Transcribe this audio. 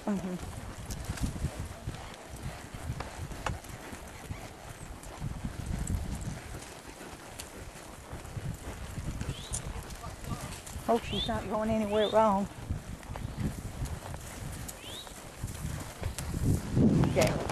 Mm-hmm. Hope she's not going anywhere wrong. Okay.